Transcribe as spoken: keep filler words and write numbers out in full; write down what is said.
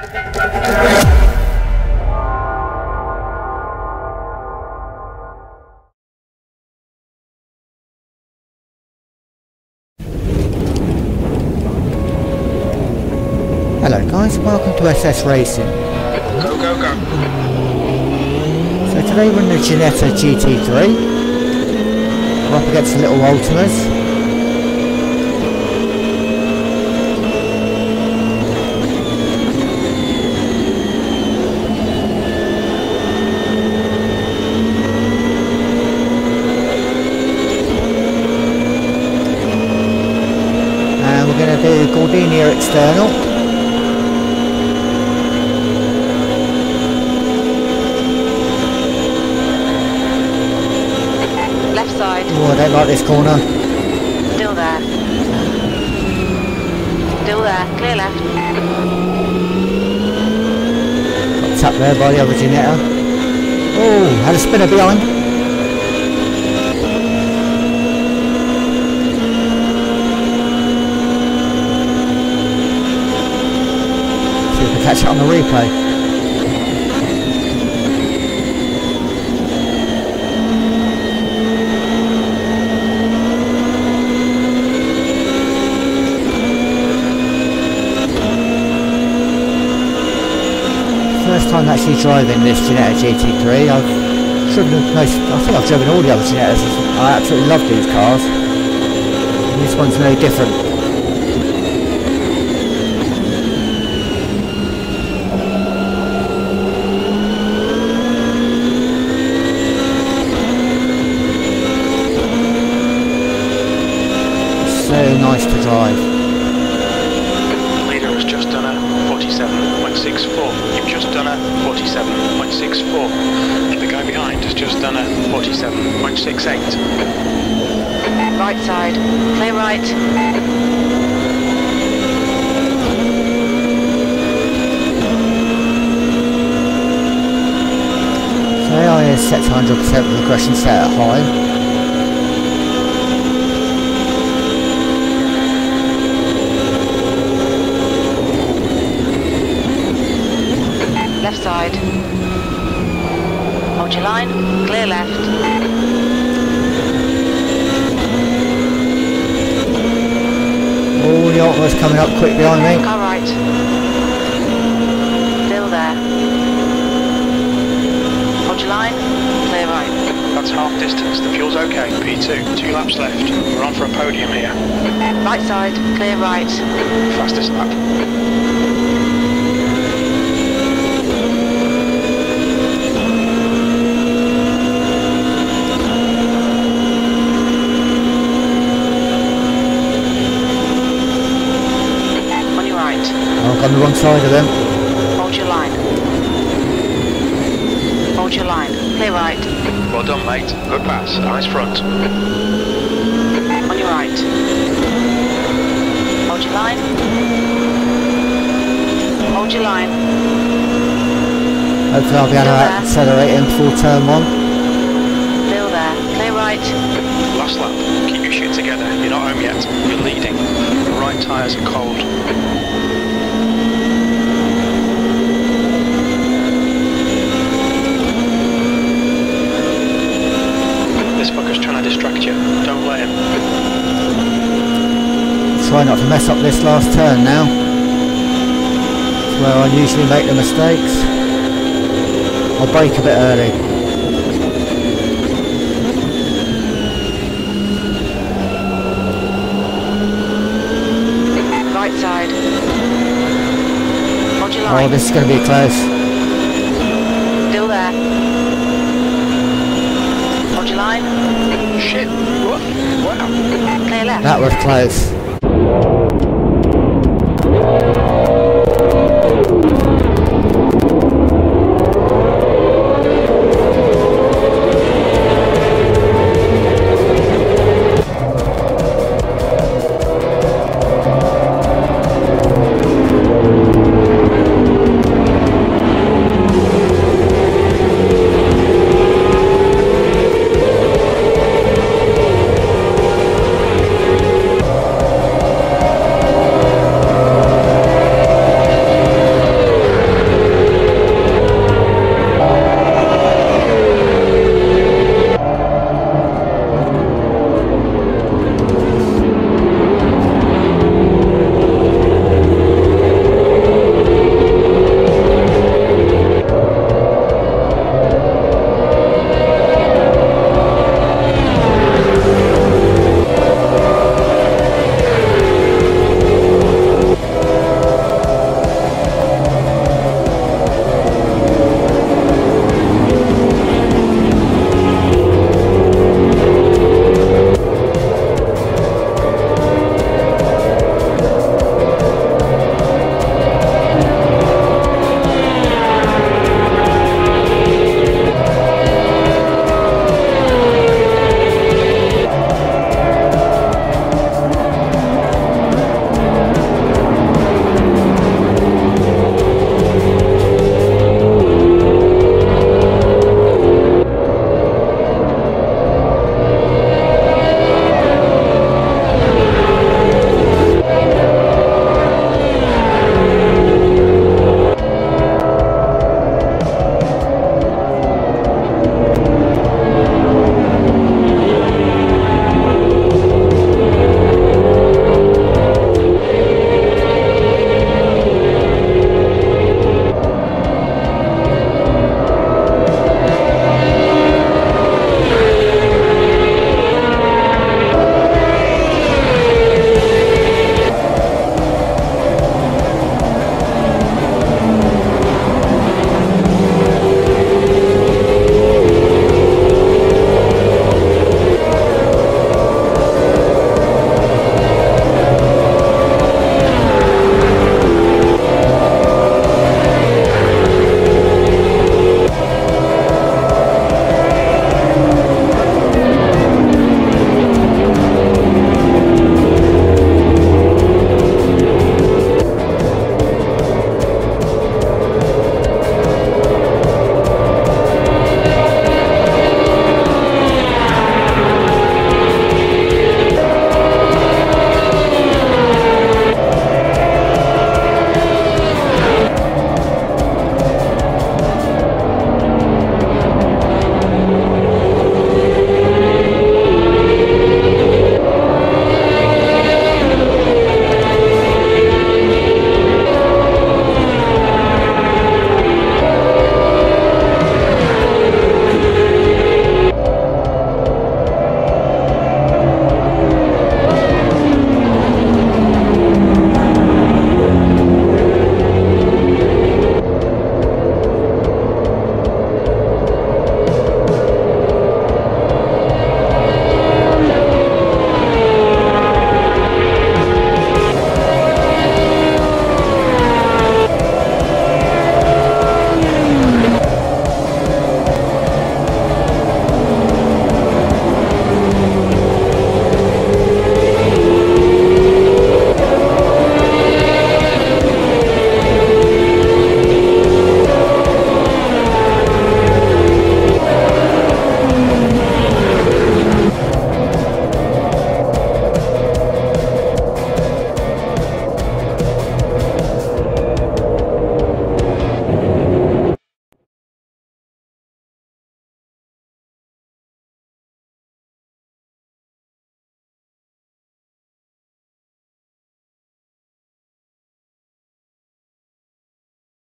Hello guys, welcome to S S Racing. Go, go, go. So today we're in the Ginetta G T three. We're up against the little Ultimas. And we're going to do Goiania external. Oh, I don't like this corner. Still there. Still there. Clear left. Got tapped there by the other Ginetta. Oh, had a spinner behind. See if we can catch it on the replay. First time actually driving this Ginetta G T three. I've driven most, I think I've driven all the other Ginettas. I absolutely love these cars. And this one's no different. So nice to drive. The leader has just done a forty-seven point six four. You've just done a forty-seven point six four. And the guy behind has just done a forty-seven point six eight. Right side. Clear right. So A I is set to one hundred percent with aggression set at high. Left side. Hold your line. Clear left. Oh, the Ultima's coming up quick behind me. Car right. Still there. Hold your line. Clear right. That's half distance. The fuel's okay. P two. Two laps left. We're on for a podium here. Right side. Clear right. Fastest lap. I've gone the wrong side of them. Hold your line. Hold your line. Clear right. Well done, mate. Good pass. Eyes front. On your right. Hold your line. Hold your line. Hopefully I'll be able to accelerate in full turn one. Still there. Clear right. Last lap. Keep your shit together. You're not home yet. You're leading. The right tyres are cold. This fucker's trying to distract you. Don't let him. Try not to mess up this last turn now. It's where I usually make the mistakes. I'll brake a bit early. Right side. Hold your line. Oh, this is going to be close. Still there. Hold your line. Shit. What? Wow. Clear left. That was close.